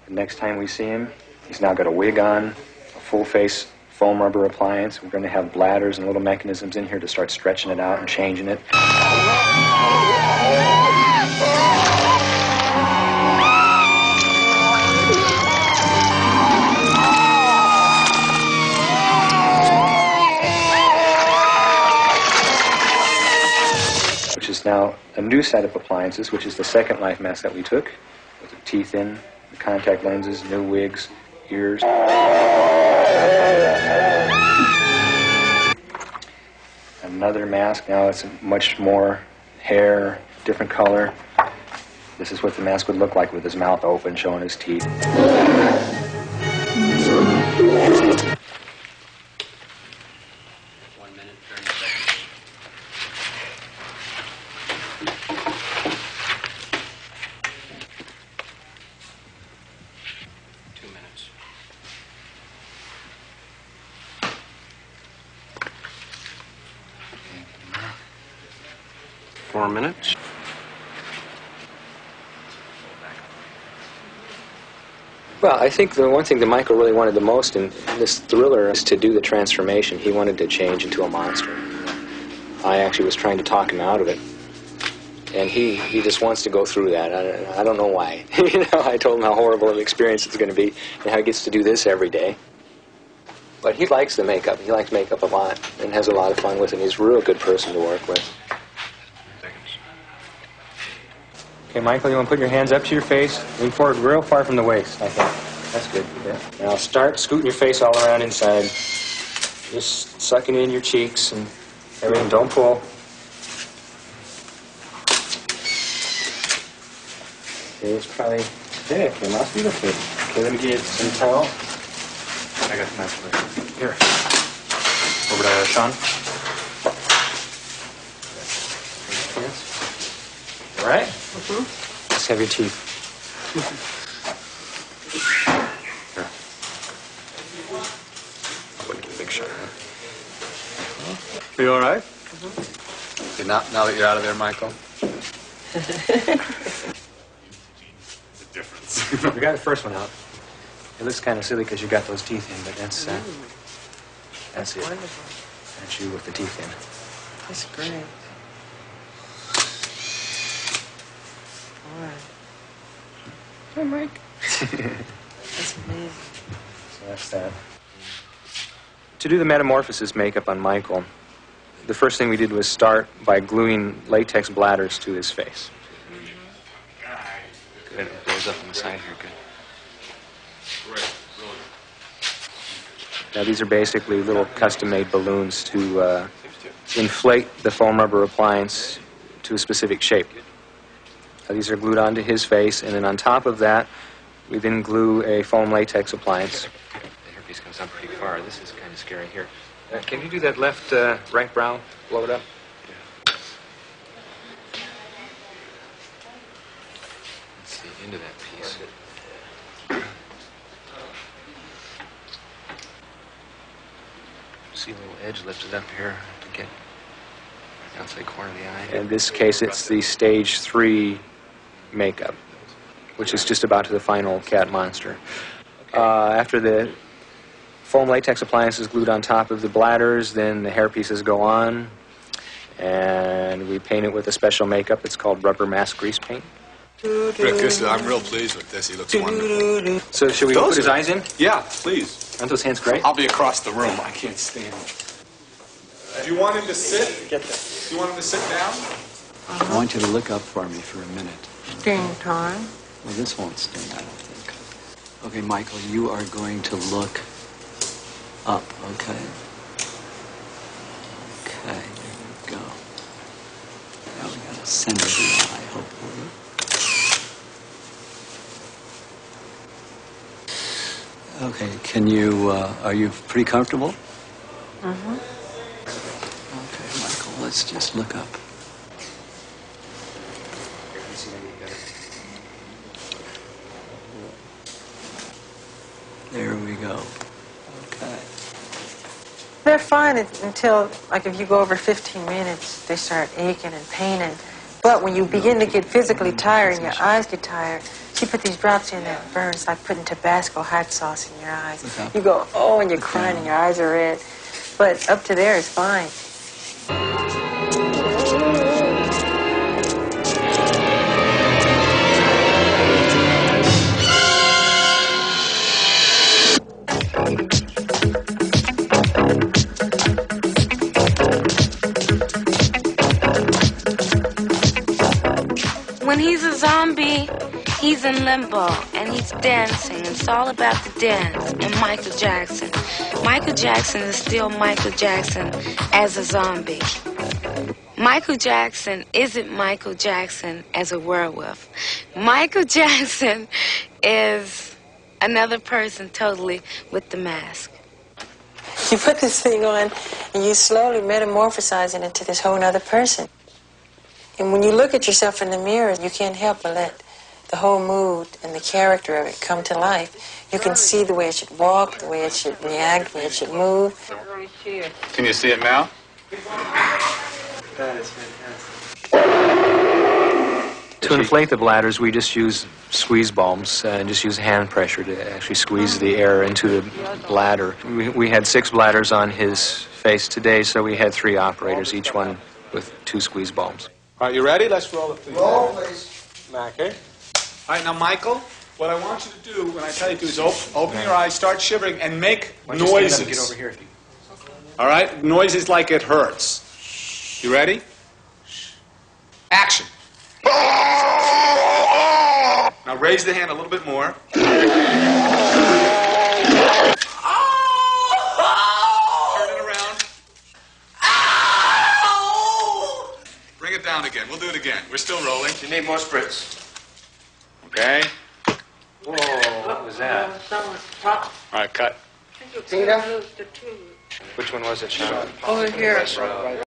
The next time we see him, he's now got a wig on, a full-face foam rubber appliance. We're going to have bladders and little mechanisms in here to start stretching it out and changing it. Which is now a new set of appliances, which is the second life mask that we took, with the teeth in, the contact lenses, new wigs, ears. Another mask, now it's much more hair, different color. This is what the mask would look like with his mouth open, showing his teeth. 1 minute, 30 seconds. 2 minutes. 4 minutes. Well, I think the one thing that Michael really wanted the most in this thriller is to do the transformation. He wanted to change into a monster. I actually was trying to talk him out of it. And he just wants to go through that. I don't know why. I told him how horrible an experience it's going to be and how he gets to do this every day. But he likes the makeup. He likes makeup a lot and has a lot of fun with it. He's a real good person to work with. Okay, Michael, you want to put your hands up to your face? Lean forward real far from the waist, I think. That's good. Now start scooting your face all around inside. Just sucking in your cheeks and everything. Don't pull. Okay, it's probably... There, okay, must be the fit. Okay, let me get some towel. I got the mask for you. Here. Over to Sean. All right? Let's have your teeth. Here. I wouldn't get a big shot. Are you all right? Okay, now that you're out of there, Michael. The difference. We got the first one out. It looks kind of silly because you got those teeth in, but that's it. Wonderful. That's you with the teeth in. That's great. All right. Hi, Mike. That's amazing. So that's that. To do the metamorphosis makeup on Michael, the first thing we did was start by gluing latex bladders to his face. Good. It goes up on the side here. Good. Now these are basically little custom-made balloons to inflate the foam rubber appliance to a specific shape. Now, these are glued onto his face, and then on top of that, we then glue a foam latex appliance. The hairpiece comes up pretty far. This is kind of scary here. Can you do that left right brow? Blow it up. Let's see, into that piece. See a little edge lifted up here to get the outside corner of the eye. In this case, it's the stage 3 makeup, which is just about to the final cat monster. After the foam latex appliance is glued on top of the bladders, then the hair pieces go on, and we paint it with a special makeup. It's called rubber mask grease paint. Rick, I'm real pleased with this. He looks wonderful. So should we put his eyes in? Yeah, please. Aren't those hands great? I'll be across the room. I can't stand it. Do you want him to sit? Get that. Do you want him to sit down? I want you to look up for me for a minute. Sting time. Well, this won't sting, I don't think. Okay, Michael, you are going to look up, okay? Okay, there we go. Now we got to center the eye, hopefully. Okay, can you, are you pretty comfortable? Mm-hmm. Okay, Michael, let's just look up. There we go. Okay. They're fine until, like, if you go over 15 minutes, they start aching and paining. But when you begin to get physically tired and your eyes get tired, You put these drops in there, it burns like putting Tabasco hot sauce in your eyes. Okay. You go, oh, and you're crying and your eyes are red. But up to there is fine. When he's a zombie, he's in limbo and he's dancing. It's all about the dance. And Michael Jackson. Michael Jackson is still Michael Jackson as a zombie. Michael Jackson isn't Michael Jackson as a werewolf. Michael Jackson is another person totally with the mask. You put this thing on and you slowly metamorphosize it into this whole other person. And when you look at yourself in the mirror, you can't help but let the whole mood and the character of it come to life. You can see the way it should walk, the way it should react, the way it should move. Can you see it now? That is fantastic. To inflate the bladders, we just use squeeze balms and just use hand pressure to actually squeeze the air into the bladder. We had 6 bladders on his face today, so we had 3 operators, each one with 2 squeeze balms. All right, you ready? Let's roll it, please. Roll, please. Okay. All right, now, Michael, what I want you to do when I tell you to is open your eyes, start shivering, and make noises. Get over here. All right? Noises like it hurts. You ready? Action. Now raise the hand a little bit more. Turn it around. Bring it down again. We'll do it again. We're still rolling. You need more spritz. Okay? Whoa, what was that? All right, cut. Tina? Which one was it, Sean? Over here.